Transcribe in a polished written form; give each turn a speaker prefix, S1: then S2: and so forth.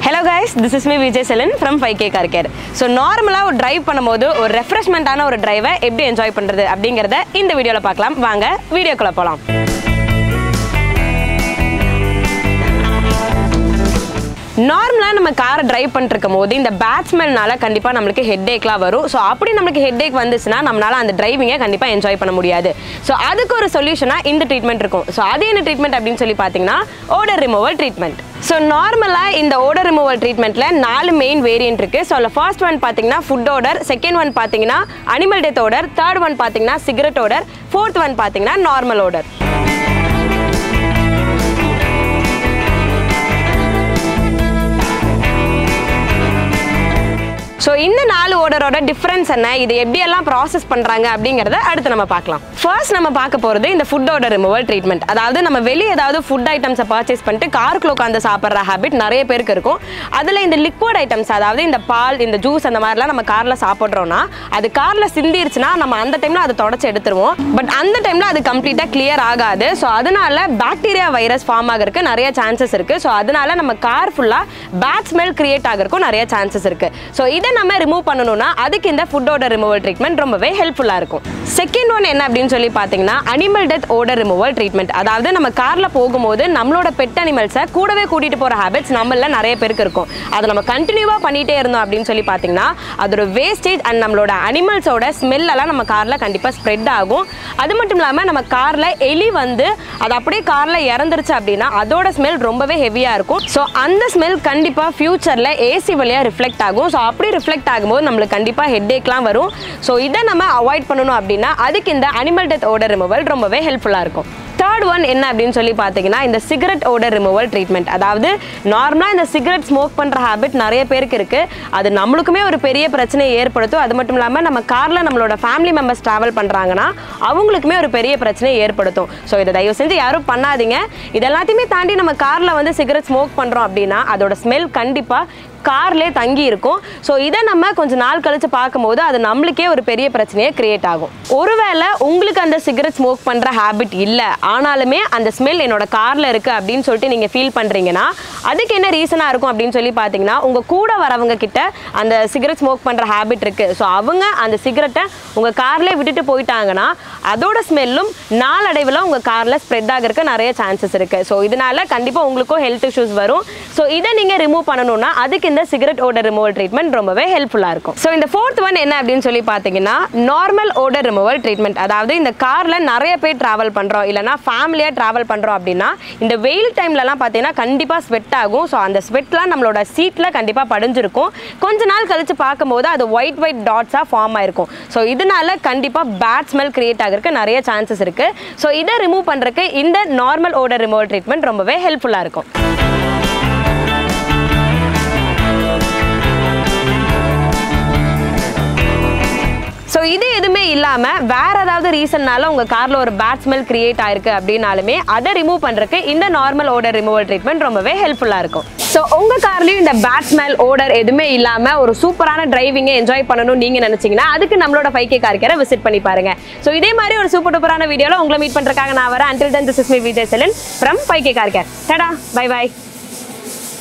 S1: Hello guys, this is me Vijay Selen from 5K Car Care. So normally ஒரு drive பண்ணும்போது ஒரு refreshment-ஆன ஒரு drive-ஐ எப்படி enjoy பண்றது அப்படிங்கறத இந்த வீடியோல பார்க்கலாம். வாங்க வீடியோக்குள்ள போலாம். நார்மலா நம்ம காரை டிரைவ் பண்ணிட்டு இருக்கும்போது இந்த பேட் ஸ்மெல்னால கண்டிப்பா நமக்கு ஹெட்டேக்லாம் வரும். ஸோ அப்படி நமக்கு ஹெட்டேக் வந்துச்சுன்னா நம்மளால அந்த டிரைவிங்கை கண்டிப்பா என்ஜாய் பண்ண முடியாது. ஸோ அதுக்கு ஒரு சொல்யூஷனா இந்த ட்ரீட்மெண்ட் இருக்கும். ஸோ அது என்ன ட்ரீட்மெண்ட் அப்படின்னு சொல்லி பார்த்தீங்கன்னா ஓடர் ரிமூவல் ட்ரீட்மெண்ட். ஸோ நார்மலாக இந்த ஓடர் ரிமூவல் ட்ரீட்மெண்ட்ல 4 மெயின் வேரியன்ட் இருக்கு. ஸோ அதில் ஃபர்ஸ்ட் ஒன் பார்த்தீங்கன்னா ஃபுட் ஓடர், செகண்ட் ஒன் பார்த்தீங்கன்னா animal death odour, third one பார்த்தீங்கன்னா சிகரெட் ஓடர், ஃபோர்த் ஒன் பார்த்தீங்கன்னா நார்மல் ஓடர். ஸோ இந்த 4 ஓடரோட டிஃப்ரென்ஸ் என்ன, இது எப்படியெல்லாம் ப்ராசஸ் பண்ணுறாங்க அப்படிங்கிறத அடுத்து நம்ம பார்க்கலாம். ஃபர்ஸ்ட் நம்ம பார்க்க போகிறது இந்த ஃபுட் ஓடர் ரிமூவல் ட்ரீட்மெண்ட். அதாவது நம்ம வெளியே ஏதாவது ஃபுட் ஐட்டம்ஸை பர்ச்சேஸ் பண்ணிட்டு காருக்குள்ள உட்காந்து சாப்பிட்ற ஹேபிட் நிறைய பேருக்கு இருக்கும். அதில் இந்த லிக்விட் ஐட்டம்ஸ், அதாவது இந்த பால், இந்த ஜூஸ், அந்த மாதிரிலாம் நம்ம காரில் சாப்பிட்றோன்னா அது காரில் சிந்திருச்சுன்னா நம்ம அந்த டைமில் அதை தொடச்சி எடுத்துருவோம். பட் அந்த டைமில் அது கம்ப்ளீட்டாக கிளியர் ஆகாது. ஸோ அதனால பாக்டீரியா வைரஸ் ஃபார்ம் ஆகிறதுக்கு நிறைய சான்சஸ் இருக்குது. ஸோ அதனால நம்ம கார் ஃபுல்லாக பேட் ஸ்மெல் கிரியேட் ஆகிறதுக்கும் நிறைய சான்சஸ் இருக்குது. ஸோ இதை நம்ம ரிமூவ் பண்ணணும்னா அதுக்கு இந்த ஃபுட் ஓடர் ரிமூவல் ட்ரீட்மெண்ட் ரொம்பவே ஹெல்ப்ஃபுல்லா இருக்கும். செகண்ட் ஒன் என்ன அப்படின்னு சொல்லி பாத்தீங்கன்னா animal death odour removal treatment. அதாவது நம்ம கார்ல போகும்போது நம்மளோட பெட் அனிமல்ஸை கூடவே கூட்டிட்டு போற ஹேபிட்ஸ் நம்மள நிறைய பேருக்கு இருக்கும். அதை நம்ம கண்டினியூவா பண்ணிட்டே இருந்தோம் அப்படின்னு சொல்லி பாத்தீங்கன்னா அதோட வேஸ்டேஜ் அண்ட் நம்மளோட அனிமல்ஸோட ஸ்மெல் எல்லாம் நம்ம கார்ல கண்டிப்பா ஸ்ப்ரெட் ஆகும். அது மட்டும் இல்லாம நம்ம கார்ல எலி வந்து அது அப்படியே கார்ல இறந்துருச்சு அப்படின்னா அதோட ஸ்மெல் ரொம்பவே ஹெவியா இருக்கும். ஸோ அந்த ஸ்மெல் கண்டிப்பா ஃபியூச்சர்ல ஏசி வழியா ரிஃப்ளெக்ட் ஆகும். ஸோ அப்படி ரிஃப்ளெக்ட் ஆகும்போது நம்மளுக்கு கண்டிப்பா ஹெட்டேக்லாம் வரும். ஸோ இதை நம்ம அவாய்ட் பண்ணணும் அப்படின்னா அதுக்கு இந்த அனிமல் டெத் ஓடர் ரிமூவல் ரொம்பவே ஹெல்ப்ஃபுல்லா இருக்கும். தேர்ட் ஒன் என்ன அப்படின்னு சொல்லி பார்த்தீங்கன்னா இந்த சிகரெட் ஓடர் ரிமூவல் ட்ரீட்மெண்ட். அதாவது நார்மலாக இந்த சிகரெட் ஸ்மோக் பண்ணுற ஹேபிட் நிறைய பேருக்கு இருக்குது. அது நம்மளுக்குமே ஒரு பெரிய பிரச்சனையை ஏற்படுத்தும். அது மட்டும் இல்லாமல் நம்ம காரில் நம்மளோட ஃபேமிலி மெம்பர்ஸ் ட்ராவல் பண்ணுறாங்கன்னா அவங்களுக்குமே ஒரு பெரிய பிரச்சனையை ஏற்படுத்தும். ஸோ இதை தயவு செஞ்சு யாரும் பண்ணாதீங்க. இது எல்லாத்தையுமே தாண்டி நம்ம காரில் வந்து சிகரெட் ஸ்மோக் பண்ணுறோம் அப்படின்னா அதோட ஸ்மெல் கண்டிப்பாக கார்லேயே தங்கி இருக்கும். ஸோ இதை நம்ம கொஞ்சம் நாள் கழிச்சு பார்க்கும்போது அது நம்மளுக்கே ஒரு பெரிய பிரச்சனையை கிரியேட் ஆகும். ஒருவேளை உங்களுக்கு அந்த சிகரெட் ஸ்மோக் பண்ணுற ஹேபிட் இல்லை, ஆனாலுமே அந்த ஸ்மெல் என்னோட காரில் இருக்குது அப்படின்னு சொல்லிட்டு நீங்கள் ஃபீல் பண்ணுறீங்கன்னா அதுக்கு என்ன ரீசனாக இருக்கும் அப்படின்னு சொல்லி பார்த்தீங்கன்னா உங்கள் கூட வரவங்க கிட்ட அந்த சிகரெட் ஸ்மோக் பண்ணுற ஹேபிட் இருக்குது. ஸோ அவங்க அந்த சிகரெட்டை உங்கள் கார்லேயே விட்டுட்டு போயிட்டாங்கன்னா அதோட ஸ்மெல்லும் நாளடைவில் உங்கள் காரில் ஸ்ப்ரெட் ஆகிறதுக்கு நிறைய சான்சஸ் இருக்குது. ஸோ இதனால கண்டிப்பாக உங்களுக்கும் ஹெல்த் இஷ்யூஸ் வரும். ஸோ இதை நீங்கள் ரிமூவ் பண்ணணும்னா அதுக்கு இந்த சிகரெட் ஓடர் ரிமூவல் ட்ரீட்மெண்ட் ரொம்பவே ஹெல்ப்ஃபுல்லா இருக்கும். ஸோ இந்த ஃபோர்த் ஒன் என்ன அப்படின்னு சொல்லி பார்த்தீங்கன்னா நார்மல் ஓடர் ரிமூவல் ட்ரீட்மெண்ட். அதாவது இந்த கார்ல நிறைய பேர் டிராவல் பண்றோம், இல்லைனா ஃபேமிலியா டிராவல் பண்றோம் அப்படின்னா இந்த வெயில் டைம்லலாம் பார்த்தீங்கன்னா கண்டிப்பா ஸ்வெட் ஆகும். ஸோ அந்த ஸ்வெட்லாம் நம்மளோட சீட்ல கண்டிப்பா படிஞ்சிருக்கும். கொஞ்ச நாள் கழிச்சு பார்க்கும்போது அது ஒயிட் டாட்ஸா ஃபார்ம் ஆயிருக்கும். ஸோ இதனால கண்டிப்பா பேட் ஸ்மெல் கிரியேட் ஆகிறதுக்கு நிறைய சான்சஸ் இருக்கு. ஸோ இதை ரிமூவ் பண்றதுக்கு இந்த நார்மல் ஓடர் ரிமூவல் ட்ரீட்மெண்ட் ரொம்பவே ஹெல்ப்ஃபுல்லா இருக்கும். ஸோ இது எதுவுமே இல்லாமல் வேற ஏதாவது ரீசன்னால உங்கள் காரில் ஒரு பேட் ஸ்மெல் கிரியேட் ஆயிருக்கு அப்படின்னாலுமே அதை ரிமூவ் பண்ணுறதுக்கு இந்த நார்மல் ஓடர் ரிமூவல் ட்ரீட்மெண்ட் ரொம்பவே ஹெல்ப்ஃபுல்லாக இருக்கும். ஸோ உங்கள் கார்லையும் இந்த பேட் ஸ்மெல் ஓடர் எதுவுமே இல்லாமல் ஒரு சூப்பரான டிரைவிங்கை என்ஜாய் பண்ணணும்னு நீங்கள் நினச்சிங்கன்னா அதுக்கு நம்மளோட 5K Car Care விசிட் பண்ணி பாருங்க. ஸோ இதே மாதிரி ஒரு சூப்பர் டூப்பரான வீடியோவில் உங்களை மீட் பண்ணுறதுக்காக நான் வரேன். Until then, this is me Vijay Selen from 5K Car Care. Tada, bye bye.